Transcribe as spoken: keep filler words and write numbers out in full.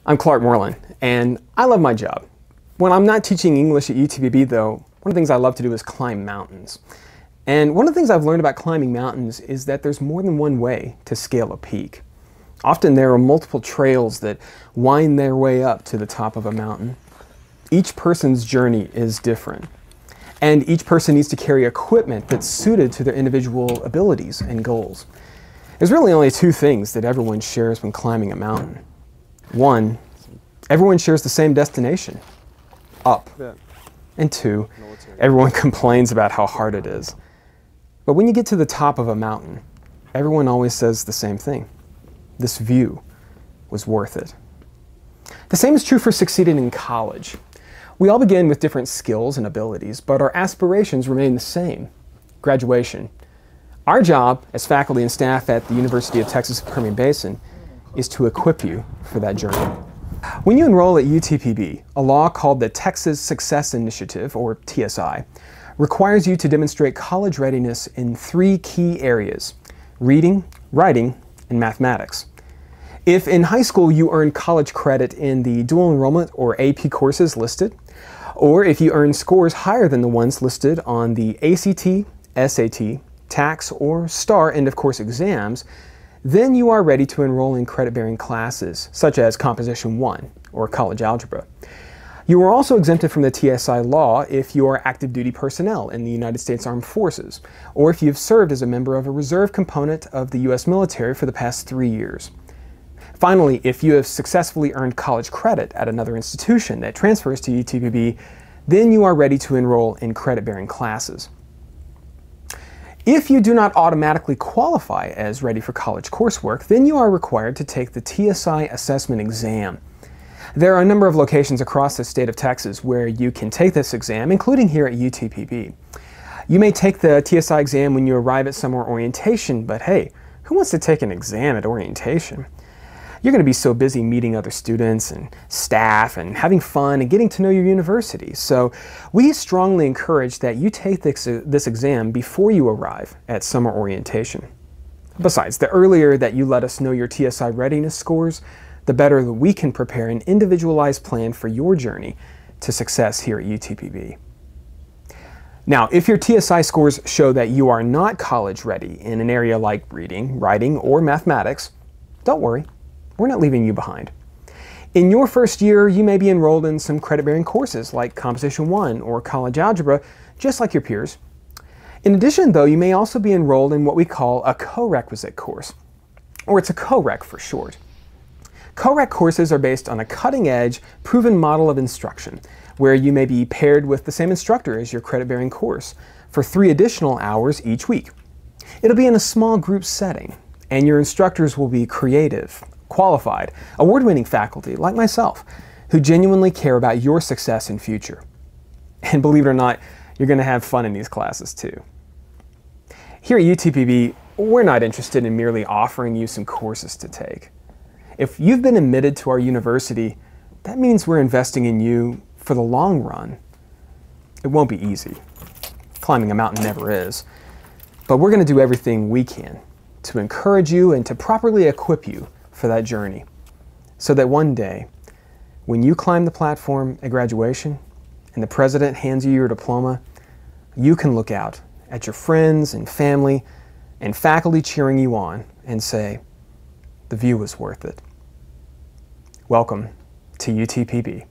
I'm Clark Moreland, and I love my job. When I'm not teaching English at U T P B, though, one of the things I love to do is climb mountains. And one of the things I've learned about climbing mountains is that there's more than one way to scale a peak. Often there are multiple trails that wind their way up to the top of a mountain. Each person's journey is different, and each person needs to carry equipment that's suited to their individual abilities and goals. There's really only two things that everyone shares when climbing a mountain. One, everyone shares the same destination, up. Yeah. And two, military. Everyone complains about how hard it is. But when you get to the top of a mountain, everyone always says the same thing. This view was worth it. The same is true for succeeding in college. We all begin with different skills and abilities, but our aspirations remain the same: graduation. Our job as faculty and staff at the University of Texas Permian Basin is to equip you for that journey. When you enroll at U T P B, a law called the Texas Success Initiative, or T S I, requires you to demonstrate college readiness in three key areas: reading, writing, and mathematics. If in high school you earned college credit in the dual enrollment or A P courses listed, or if you earned scores higher than the ones listed on the A C T, S A T, TAKS, or STAR end-of-course exams, then you are ready to enroll in credit-bearing classes, such as Composition one, or college algebra. You are also exempted from the T S I law if you are active duty personnel in the United States Armed Forces, or if you've served as a member of a reserve component of the U S military for the past three years. Finally, if you have successfully earned college credit at another institution that transfers to U T P B, then you are ready to enroll in credit-bearing classes. If you do not automatically qualify as ready for college coursework, then you are required to take the T S I assessment exam. There are a number of locations across the state of Texas where you can take this exam, including here at U T P B. You may take the T S I exam when you arrive at summer orientation, but hey, who wants to take an exam at orientation? You're going to be so busy meeting other students and staff and having fun and getting to know your university. So we strongly encourage that you take this, this exam before you arrive at summer orientation. Besides, the earlier that you let us know your T S I readiness scores, the better that we can prepare an individualized plan for your journey to success here at U T P B. Now, if your T S I scores show that you are not college ready in an area like reading, writing, or mathematics, don't worry. We're not leaving you behind. In your first year, you may be enrolled in some credit-bearing courses like Composition one or college algebra, just like your peers. In addition, though, you may also be enrolled in what we call a corequisite course, or it's a corec for short. Corec courses are based on a cutting-edge, proven model of instruction, where you may be paired with the same instructor as your credit-bearing course for three additional hours each week. It'll be in a small group setting, and your instructors will be creative, qualified, award-winning faculty like myself who genuinely care about your success and future. And believe it or not, you're going to have fun in these classes too. Here at U T P B, we're not interested in merely offering you some courses to take. If you've been admitted to our university, that means we're investing in you for the long run. It won't be easy. Climbing a mountain never is. But we're going to do everything we can to encourage you and to properly equip you for that journey, so that one day, when you climb the platform at graduation and the president hands you your diploma, you can look out at your friends and family and faculty cheering you on and say, the view was worth it. Welcome to U T P B.